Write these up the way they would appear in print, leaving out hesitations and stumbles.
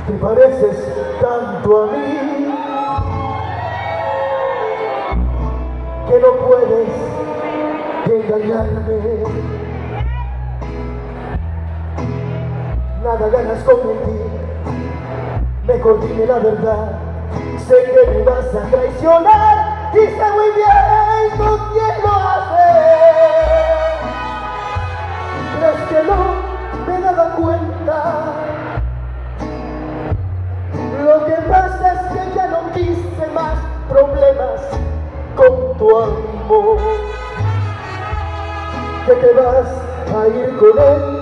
Te pareces tanto a mí que no puedes engañarme. Nada ganas con mentir, mejor dime la verdad. Sé que me vas a traicionar y sé muy bien con quién lo haces. ¿Crees que no me daba cuenta? Lo que pasa es que ya no quise más problemas con tu amor. Que te vas a ir con él.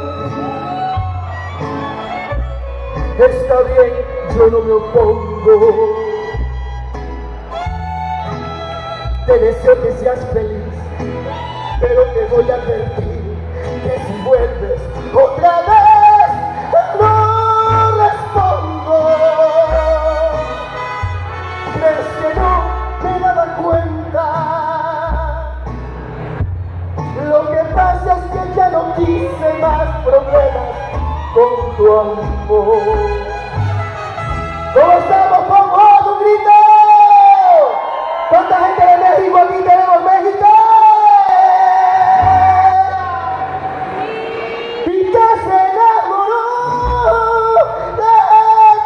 Está bien, yo no me opongo. Te deseo que seas feliz, pero te voy a advertir que si vuelves otra vez no respondo. ¿Crees que no me daba cuenta? Lo que pasa es que ya no quise más problemas con tu amor. ¿Cómo estamos? ¡Vamos! ¡Un grito! ¿Cuánta gente de México aquí tenemos? ¡México! Y que se enamoró de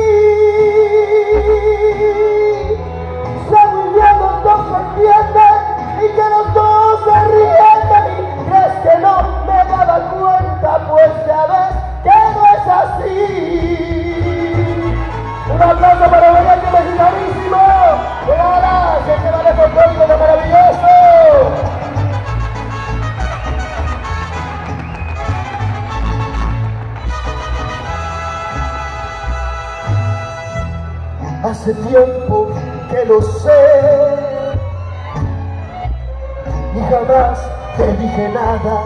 ti. Sé muy bien, los dos se entienden y que los dos se ríen de mí. ¿Crees que no me daba cuenta? Pues ya ves que no es así. Un aplauso para Valente Mexicanísimo. Gracias, que vale por todo lo maravilloso. Hace tiempo que lo sé y jamás te dije nada.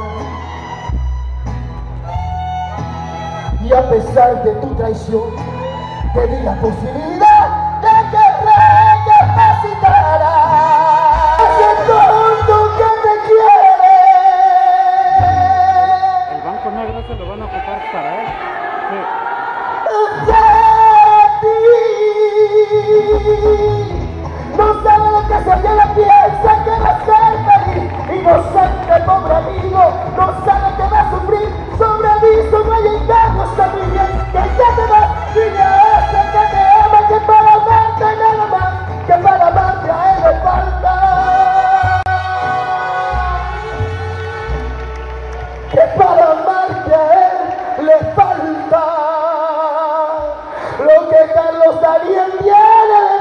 Y a pesar de tu traición, te di la posibilidad de que recapacitara. Ese tonto que te quiere. El Banco Negro se lo van a ocupar para él. Sí. No sabe lo que se viene, piensa que va a ser feliz. Inocente, pobre amigo, no sabe que va a sufrir. Sobre aviso no hay engaño, está muy bien que ya te vas. Dile a ese que te ama que para amarte nada más, que para amarte a él le falta. Que para amarte a él le falta lo que Carlos Daniel tiene.